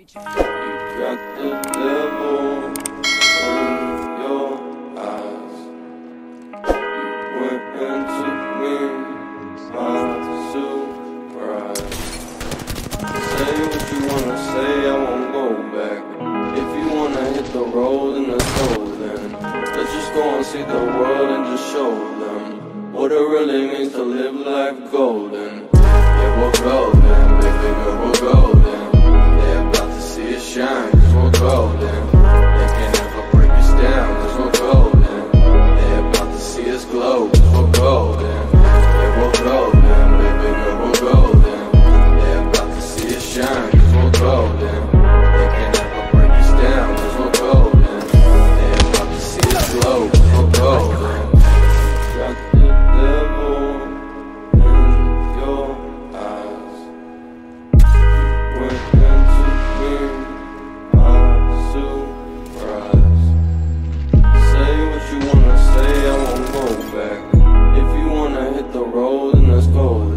got the devil in your eyes. You went and took me by surprise. Say what you wanna say, I won't go back. If you wanna hit the road and let's go then. Let's just go and see the world and just show them what it really means to live life golden. Yeah, we're golden, baby girl, we're golden. They're about to see us shine, cause we're golden. They can't ever break us down, cause we're golden. They're about to see us glow, cause we're golden. Yeah, we're golden, baby girl, we're golden. They're about to see us shine, cause we're golden. They can't ever break us down, cause we're golden. They're about to see us glow, cause we're golden. Got the devil in your eyes. You went and took me by surprise. Say what you wanna say, I won't go back. If you wanna hit the road, then let's go.